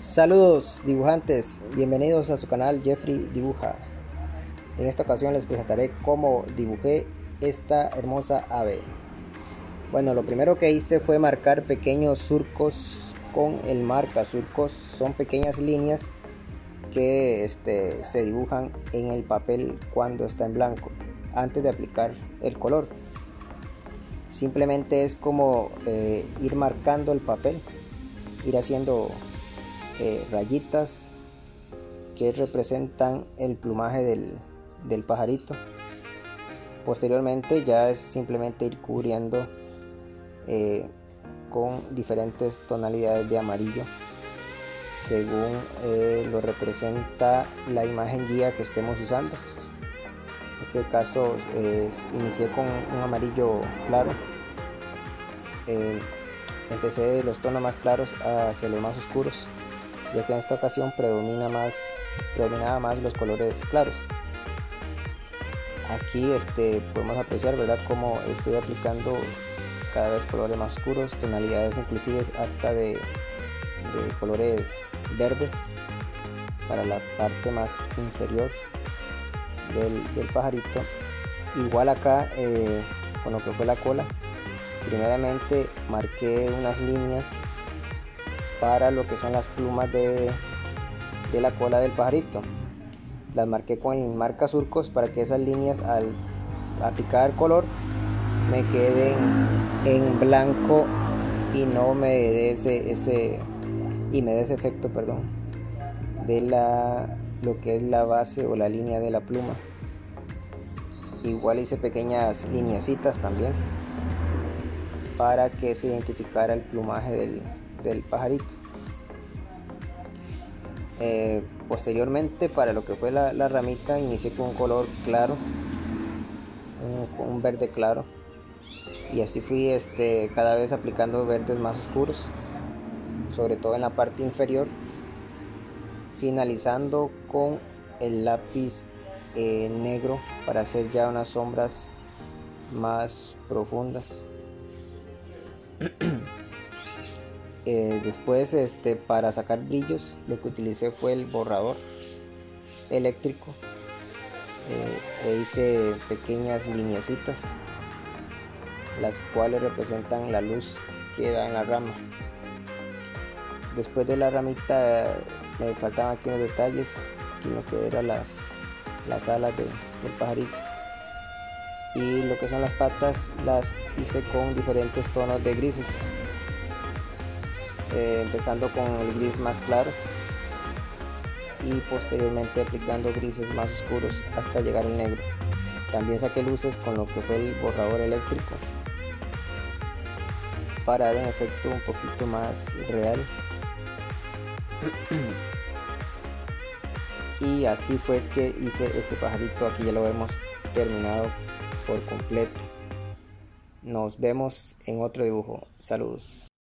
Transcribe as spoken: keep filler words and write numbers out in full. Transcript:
Saludos dibujantes, bienvenidos a su canal Jeffrey Dibuja. En esta ocasión les presentaré cómo dibujé esta hermosa ave. Bueno, lo primero que hice fue marcar pequeños surcos con el marca surcos. Son pequeñas líneas que este, se dibujan en el papel cuando está en blanco, antes de aplicar el color. Simplemente es como eh, ir marcando el papel, ir haciendo eh, rayitas que representan el plumaje del, del pajarito. Posteriormente ya es simplemente ir cubriendo eh, con diferentes tonalidades de amarillo según eh, lo representa la imagen guía que estemos usando. En este caso es, inicié con un amarillo claro, eh, empecé de los tonos más claros hacia los más oscuros, ya que en esta ocasión predomina más, predominaba más los colores claros. Aquí este, podemos apreciar, ¿verdad?, cómo estoy aplicando cada vez colores más oscuros, tonalidades inclusive hasta de, de colores verdes para la parte más inferior del, del pajarito. Igual acá eh, con lo que fue la cola, primeramente marqué unas líneas para lo que son las plumas de, de la cola del pajarito. Las marqué con marca surcos para que esas líneas al aplicar color me queden en blanco y no me dé ese, ese y me dé ese efecto, perdón, de la lo que es la base o la línea de la pluma. Igual hice pequeñas lineecitas también para que se identificara el plumaje del, del pajarito. Eh, posteriormente, para lo que fue la, la ramita, inicié con un color claro, un, con un verde claro, y así fui este, cada vez aplicando verdes más oscuros, sobre todo en la parte inferior, finalizando con el lápiz eh, negro para hacer ya unas sombras más profundas. Eh, después este, para sacar brillos lo que utilicé fue el borrador eléctrico, eh, e hice pequeñas lineecitas las cuales representan la luz que da en la rama. Después de la ramita me faltaban aquí unos detalles, aquí lo que eran las, las alas de, del pajarito, y lo que son las patas las hice con diferentes tonos de grises, eh, empezando con el gris más claro y posteriormente aplicando grises más oscuros hasta llegar al negro. También saqué luces con lo que fue el borrador eléctrico para dar un efecto un poquito más real. Y así fue que hice este pajarito. Aquí ya lo hemos terminado por completo. Nos vemos en otro dibujo. Saludos.